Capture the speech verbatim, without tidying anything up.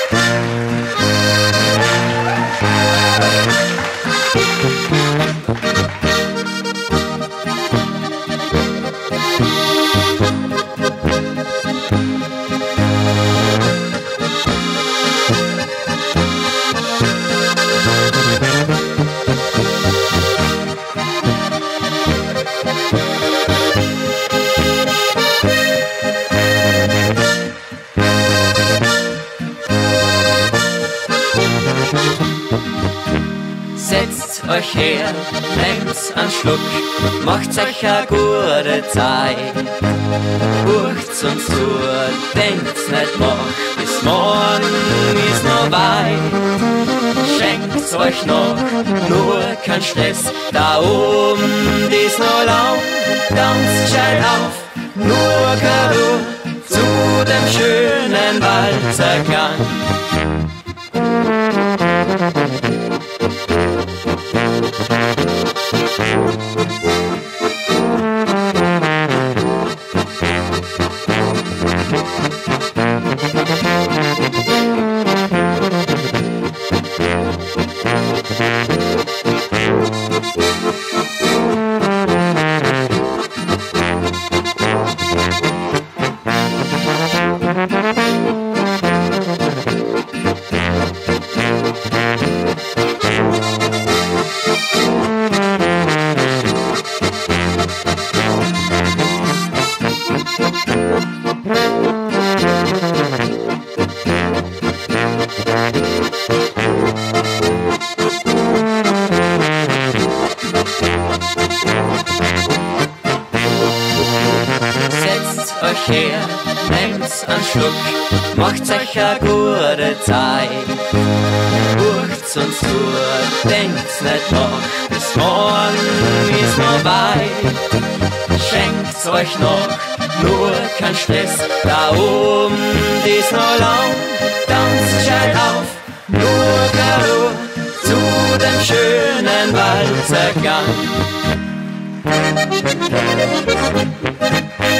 Setzt euch her, nehmt's einen Schluck, macht's euch a gute Zeit. Bucht's uns zu, denkt's nicht noch, bis morgen ist noch weit. Schenkt's euch noch, nur kein Stress, da oben ist noch lang. Tanzt gescheit auf, nur kein Ruhe, zu dem schönen Walzerklang. Setzt euch her, nehmt's einen Schluck, macht's euch a gute Zeit. Bucht's uns zu, denkt's nicht noch, bis morgen ist noch weit. Schenkt's euch noch, nur kein Stress, da oben ist noch lang. Tanzt gescheit auf, nur kein Ruhe, zu dem schönen Walzergang.